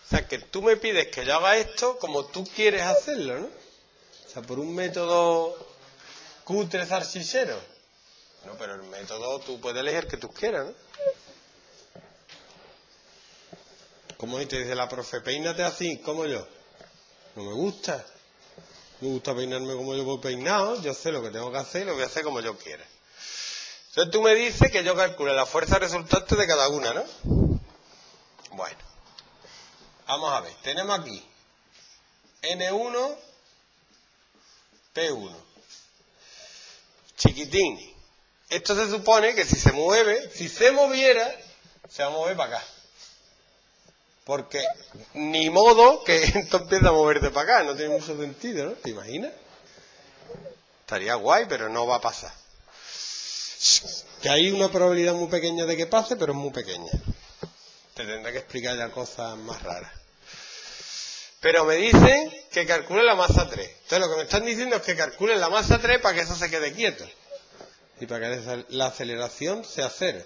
O sea, que tú me pides que yo haga esto como tú quieres hacerlo, ¿no? O sea, por un método cutre zarchichero. No, pero el método tú puedes elegir el que tú quieras, ¿no? Como si te dice la profe, peínate así, como yo. No me gusta. Me gusta peinarme como yo voy peinado, yo sé lo que tengo que hacer y lo voy a hacer como yo quiera. Entonces tú me dices que yo calcule la fuerza resultante de cada una, ¿no? Bueno, vamos a ver, tenemos aquí N1, P1. Chiquitín. Esto se supone que si se mueve, si se moviera, se va a mover para acá. Porque ni modo que esto empiece a moverte para acá, no tiene mucho sentido, ¿no? ¿Te imaginas? Estaría guay, pero no va a pasar. Que hay una probabilidad muy pequeña de que pase, pero es muy pequeña. Te tendré que explicar ya cosas más raras. Pero me dicen que calcule la masa 3. Entonces lo que me están diciendo es que calcule la masa 3 para que eso se quede quieto. Y para que la aceleración sea 0.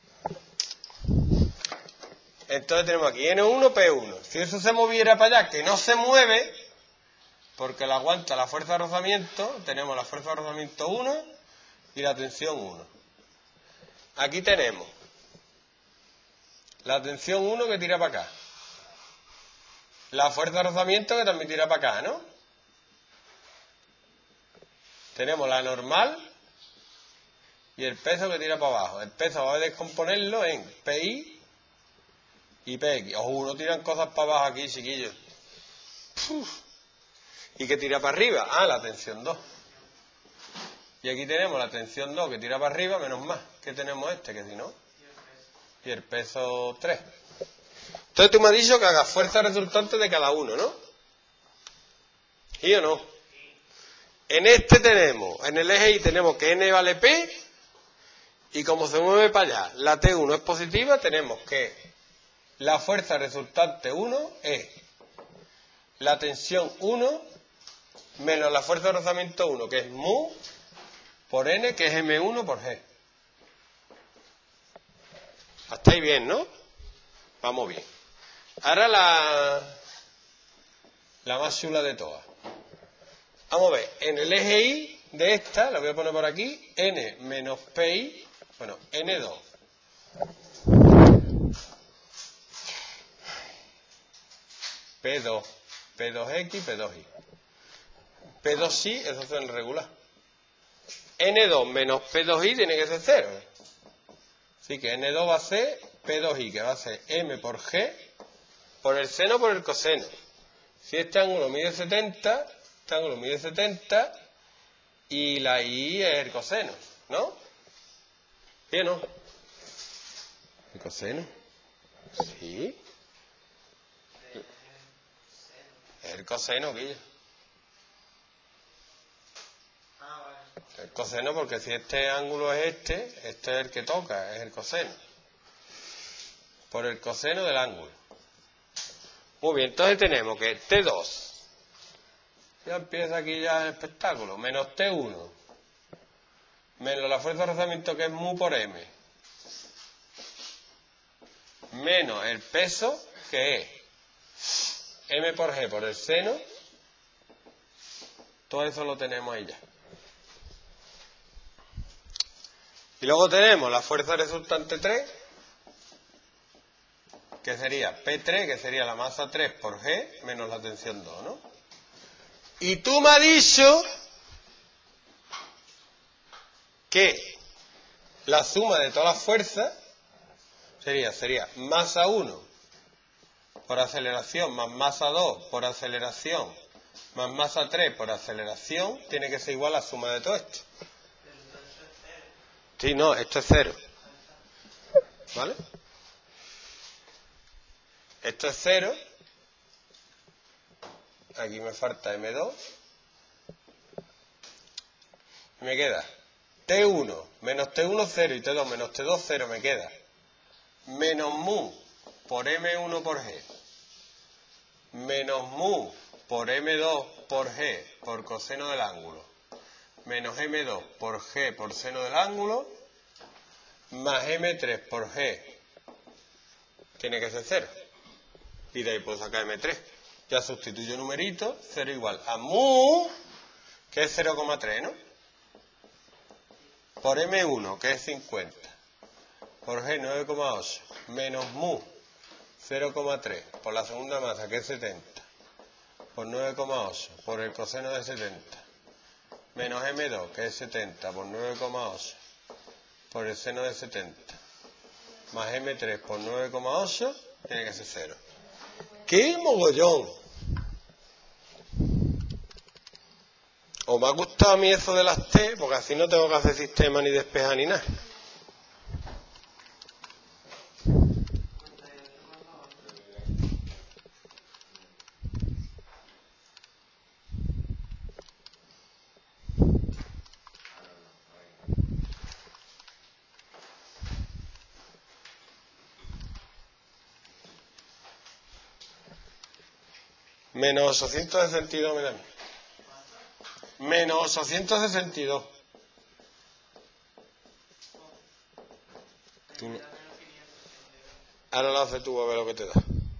Entonces tenemos aquí N1, P1. Si eso se moviera para allá, que no se mueve, porque lo aguanta la fuerza de rozamiento, tenemos la fuerza de rozamiento 1 y la tensión 1. Aquí tenemos la tensión 1 que tira para acá. La fuerza de rozamiento que también tira para acá, ¿no? Tenemos la normal y el peso que tira para abajo. El peso va a descomponerlo en PI y PX. Ojo, uno tiran cosas para abajo aquí, chiquillos. ¿Y qué tira para arriba? Ah, la tensión 2. Y aquí tenemos la tensión 2 que tira para arriba, menos más. ¿Qué tenemos este? Que si no. Y el peso 3. Entonces tú me has dicho que hagas fuerza resultante de cada uno, ¿no? ¿Sí o no? En este tenemos, en el eje Y tenemos que N vale P. Y como se mueve para allá, la T1 es positiva, tenemos que la fuerza resultante 1 es la tensión 1 menos la fuerza de rozamiento 1, que es mu por N, que es M1 por G. Hasta ahí bien, ¿no? Vamos bien. Ahora la más chula de todas. Vamos a ver, en el eje Y de esta, la voy a poner por aquí, N menos PI, bueno, N2. P2, P2X, P2Y. P2Y, eso es en regular. N2 menos P2Y tiene que ser 0. Así que N2 va a ser P2Y, que va a ser M por G, por el seno por el coseno. Si este ángulo mide 70, este ángulo mide 70, y la Y es el coseno, ¿no? ¿Sí o no? ¿El coseno? Sí. Es el coseno, Guillo. El coseno, porque si este ángulo es este es el que toca, es el coseno. Por el coseno del ángulo. Muy bien, entonces tenemos que T2. Ya empieza aquí ya el espectáculo. Menos T1. Menos la fuerza de rozamiento que es mu por M. Menos el peso que es M por G por el seno. Todo eso lo tenemos ahí ya. Y luego tenemos la fuerza resultante 3, que sería P3, que sería la masa 3 por G, menos la tensión 2, ¿no? Y tú me has dicho que la suma de todas las fuerzas sería masa 1 por aceleración más masa 2 por aceleración más masa 3 por aceleración, tiene que ser igual a la suma de todo esto. Sí, no, esto es 0. ¿Vale? Esto es 0. Aquí me falta M2. Y me queda T1 menos T1, 0 y T2 menos T2, 0 me queda. Menos mu por M1 por G. Menos mu por M2 por G por coseno del ángulo. Menos M2 por G por seno del ángulo. Más M3 por G. Tiene que ser 0. Y de ahí puedo sacar M3. Ya sustituyo numerito, 0 igual a mu, que es 0,3, ¿no? Por M1, que es 50. Por G, 9,8. Menos mu, 0,3. Por la segunda masa, que es 70. Por 9,8. Por el coseno de 70. Menos M2, que es 70. Por 9,8. Por el seno de 70. Más M3 por 9,8. Tiene que ser 0. ¡Qué mogollón! O me ha gustado a mí eso de las T, porque así no tengo que hacer sistema ni despejar ni nada. Menos 862 me da a mí. Menos 862. Ahora lo haces tú a ver lo que te da.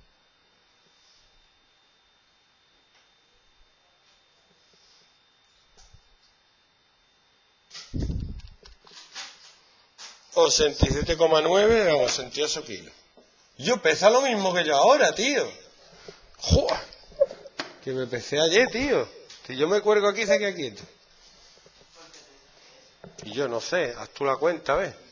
...87,9... vamos, 68 kilos. Yo pesa lo mismo que yo ahora, tío. ¡Joder! Que me pesé ayer, tío. Si yo me cuelgo aquí, se queda quieto. Y yo no sé, haz tú la cuenta, ¿ves?